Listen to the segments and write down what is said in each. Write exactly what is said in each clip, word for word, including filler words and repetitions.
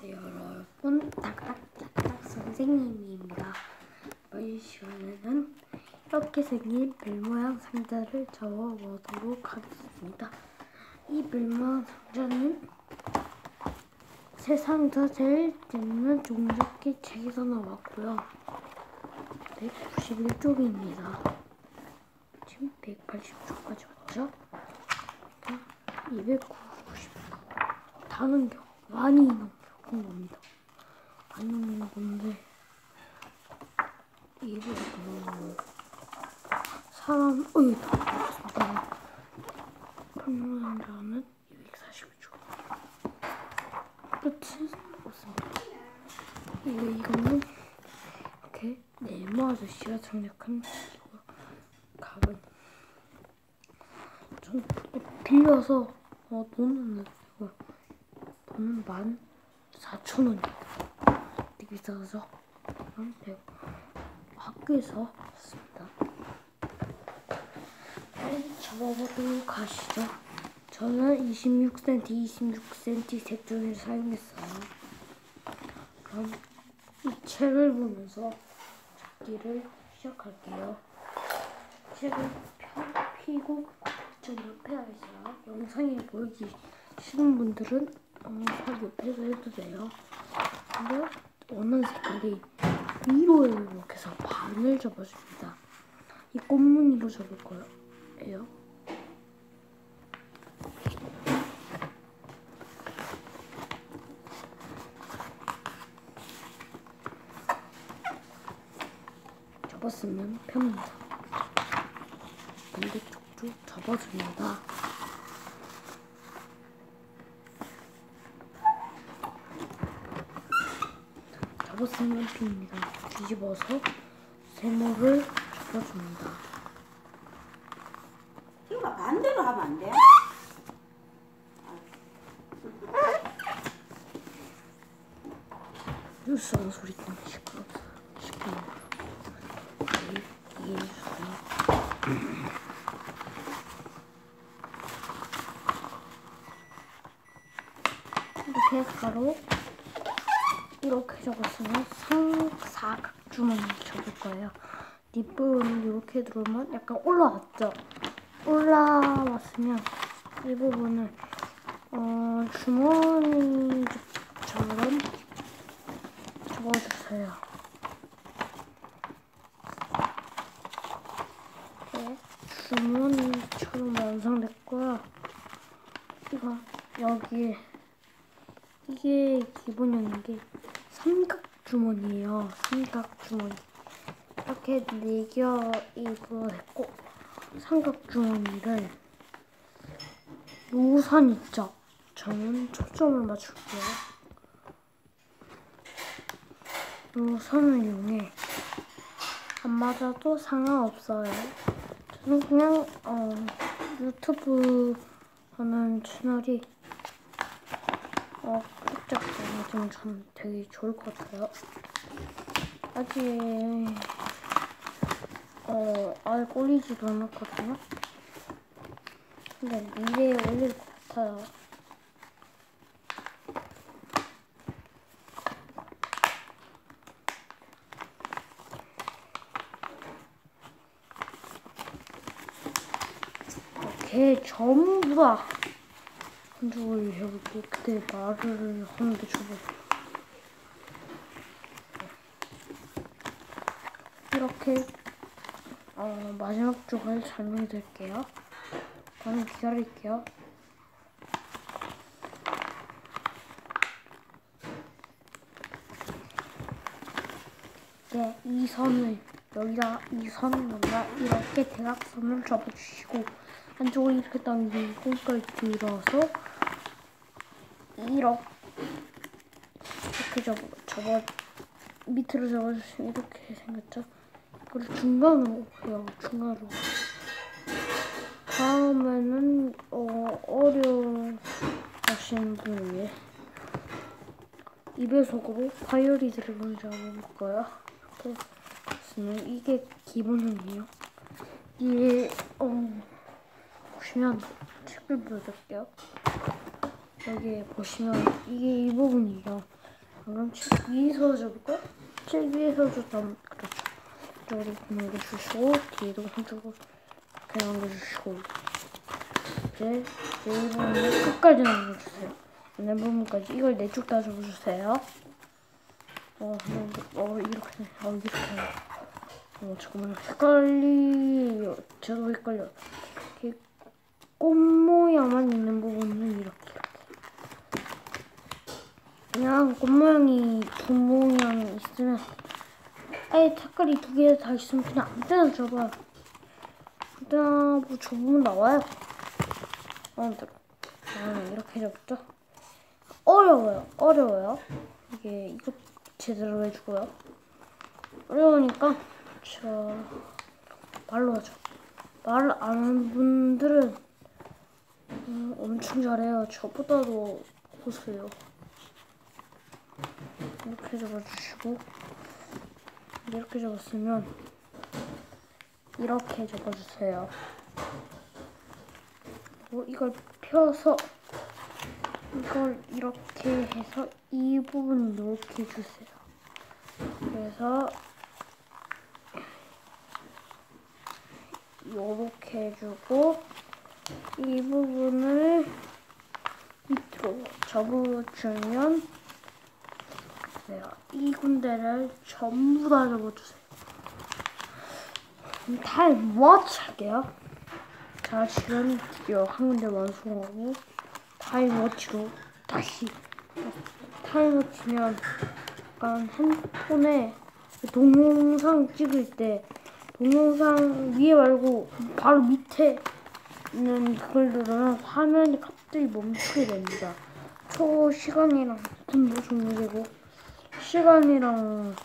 안녕하세요 여러분, 딱딱딱딱 선생님입니다. 이번 시간에는 이렇게 생긴 벨 모양 상자를 접어보도록 하겠습니다. 이 벨 모양 상자는 세상에서 제일 재밌는 종잡기 책에서 나왔고요. 백구십일 쪽입니다. 지금 백팔십 쪽까지 왔죠? 이백구십 쪽. 다른 경 많이 넘는 겁니다. 많이 넘는 건데 이게 뭐 사람 어이 다 나왔습니다. 평균자는 이백사십일 쪽. 끝은 없습니다. 이거 이거는 이렇게 네모 아저씨가 장착한 갑은 좀 빌려서 어, 돈은 냈고 돈은 만 사천 원입니다. 되게 비싸죠? 그럼 배고 학교에서 샀습니다. 네, 접어보도록 하시죠. 저는 이십육 센티미터, 이십육 센티미터 색종이를 사용했어요. 그럼 이 책을 보면서 접기를 시작할게요. 책을 펴, 고 저 옆에 있어요. 영상이 보이기 싫은 분들은 어, 바로 옆에서 해도 돼요. 근데 원하는 색깔이 위로 이렇게 해서 반을 접어줍니다. 이 꽃무늬로 접을 거예요. 접었으면 펴니다. 반대쪽도 접어줍니다. 접었으면 핍니다. 뒤집어서 세모를 접어줍니다. 이거 반대로 하면 안 돼? 뉴스 하는 소리 때문에 시끄럽다. 시끄러워. 이게 소리. 이렇게 가로 이렇게 접었으면 삼사각주머니를 접을 거예요. 뒷부분을 이렇게 누르면 약간 올라왔죠? 올라왔으면 이 부분을 어, 주머니처럼 접어주세요. 네, 주머니처럼 완성됐고요. 이거 여기에 이게 기본형인 게 삼각주머니예요. 삼각주머니. 이렇게 네 겹이 부어냈고, 삼각주머니를 요 선 있죠? 저는 초점을 맞출게요. 요 선을 이용해 안 맞아도 상관없어요. 저는 그냥 어, 유튜브 하는 채널이 어, 구독자가 좀 전 되게 좋을 것 같아요. 아직 어, 아직 올리지도 않았거든요. 근데 미래에 올릴 것 같아요. 이렇게 전부 다 한쪽을 해볼게. 그때 말을 하는데 줘봐. 이렇게 어, 마지막 쪽을 설명해 드릴게요. 저는 기다릴게요. 네, 이 선을 여기다 이 선에다가 이렇게 대각선을 접어주시고 한쪽을 이렇게 당기고 끝까지 들어서 이렇게 이렇게 접어, 접어 밑으로 접어주시면 이렇게 생겼죠? 그리고 중간으로 해요. 중간으로. 다음에는 어, 어려우시는 분을 위해 이 배속으로 바이오리즈를 먼저 해볼 거예요. 이렇게 쓰면 이게 기본형이에요. 이게 어, 보시면 책을 보여드릴게요. 여기에 보시면 이게 이 부분이에요. 그럼 책 위에서 접을까? 책 위에서 줬다면 그렇죠. 이쪽으로 넘겨주시고 뒤에도 한쪽으로 이렇게 넘겨주시고 이제 이 부분을 끝까지 넘겨주세요. 네 부분까지 이걸 네 쪽 다 접어주세요. 어, 어 이렇게 어 이렇게 어 잠깐만요. 헷갈리 저도 헷갈려. 이렇게 꽃 모양만 있는 부분은 이렇게 이렇게 그냥 꽃 모양이 두 모양이 있으면 아예 색깔이 두 개 다 있으면 그냥 아무 때나 접어요. 아무 때나 뭐 접으면 나와요. 마음대로. 아, 이렇게 접죠. 어려워요. 어려워요. 이게 이거 제대로 해주고요. 어려우니까 저 말로 하죠. 말 안 하는 분들은 음, 엄청 잘해요. 저보다도 고수해요. 이렇게 접어주시고 이렇게 접었으면 이렇게 접어주세요. 그리고 이걸 펴서 이걸 이렇게 해서 이 부분 이렇게 해주세요. 그래서 이렇게 해주고 이 부분을 밑으로 접어주면 돼요. 이 군데를 전부 다 접어주세요. 타임워치 할게요. 자, 지금 드디어 한 군데 완성하고 타임워치로 다시 타임워치면 약간 핸드폰에 동영상 찍을 때 동영상 위에 말고 바로 밑에 있는 그걸 누르면 화면이 갑자기 멈추게 됩니다. 초 시간이랑 분도 종료되고 시간이랑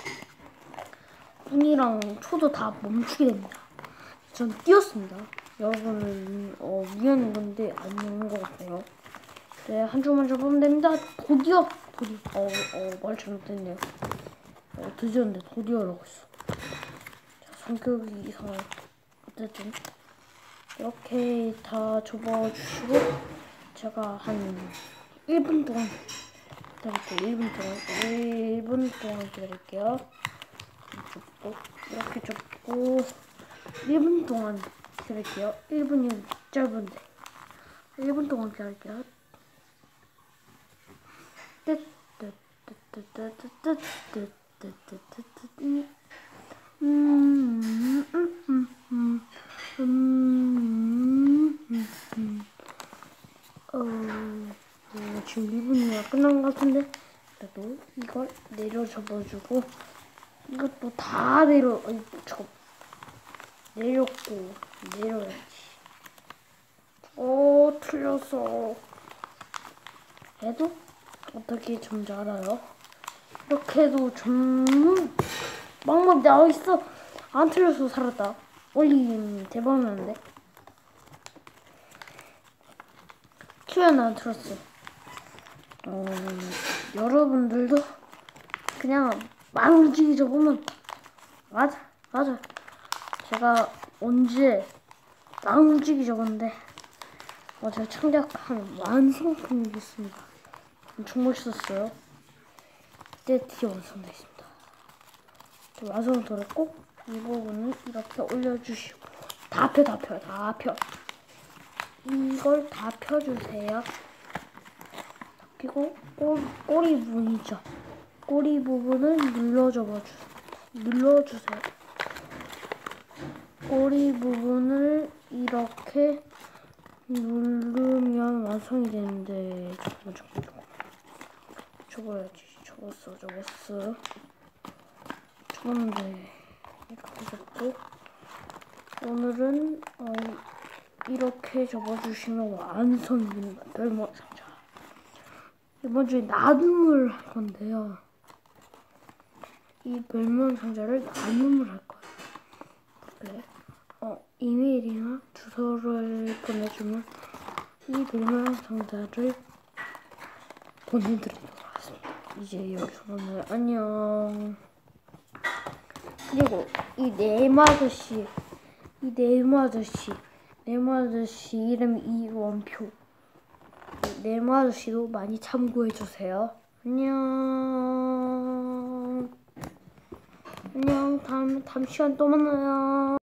분이랑 초도 다 멈추게 됩니다. 전 띄었습니다. 여러분은 어, 위험한 건데 안 오는 것 같아요. 네, 한 줄만 접으면 됩니다. 드디어 드디어 어, 어, 말 잘못했네요. 어, 드디어인데 드디어라고 했어. 자, 성격이 이상해요. 어쨌든 이렇게 다 접어주시고 제가 한 일 분 동안 기다릴게요. 일 분 동안 일 분 동안 기다릴게요. 접고 이렇게 접고 일 분 동안 기다릴게요. 일 분이 짧은데 일 분 동안 기다릴게요. 어, 지금 이 분이 끝난 것 같은데 그래도 이걸 내려 접어주고 이것도 다 내려 어이 저 내렸고 내려야지. 어 틀렸어. 해도 어떻게 좀 알아요? 이렇게 해도 좀 막막 나와 있어. 안 틀려서 살았다. 올림 대박 났는데. 큐엔 안 틀었어. 어, 여러분들도 그냥 막 움직이죠 보면 맞아 맞아. 제가 언제 막 움직이죠 근데 어, 제가 창작한 완성품이 있습니다. 엄청 멋있었어요. 이때 드디어 완성됐습니다. 완성도를 꼭 이 부분을 이렇게 올려주시고 다 펴, 다 펴, 다 펴. 이걸 다 펴주세요. 그리고 꼬, 꼬리 부분이죠. 꼬리 부분을 눌러줘봐 주, 눌러주세요. 꼬리 부분을 이렇게 누르면 완성이 되는데 잠깐만 잠깐만 잠깐만 접어야지. 접었어 접었어 접었는데 이렇게 접고 오늘은 어, 이렇게 접어주시면 완성입니다. 별모 상자. 이번 주에 나눔을 할 건데요. 이 별모 상자를 나눔을 할 거예요. 그래. 어, 이메일이나 주소를 보내주면 이 별모 상자를 보내드리도록 하겠습니다. 이제 여기서는 안녕. 그리고 이 네모 아저씨, 이 네모 아저씨, 네모 아저씨 이름 이원표. 네모 아저씨도 많이 참고해주세요. 안녕. 안녕. 다음 다음 시간 또 만나요.